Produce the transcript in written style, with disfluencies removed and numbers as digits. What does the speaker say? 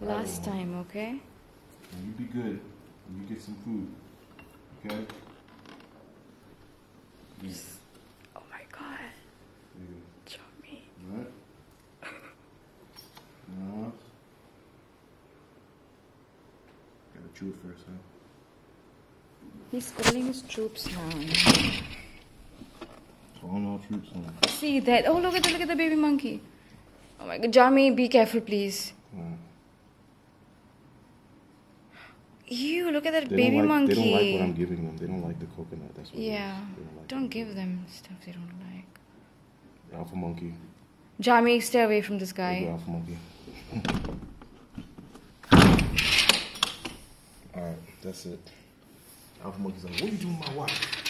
Last time, okay? And you be good. And you get some food. Okay? Yes. Oh my god. Yeah. Jami. What? No. Gotta chew it first, huh? He's calling his troops now. Calling all troops now. See that? Oh, look at the baby monkey. Oh my god, Jami, be careful, please. Ew, look at that baby monkey. They don't like what I'm giving them. They don't like the coconut. That's what yeah. Don't like give them stuff they don't like. Alpha monkey. Jami, stay away from this guy. Alpha monkey. Alright, that's it. Alpha monkey's like, what are you doing with my wife?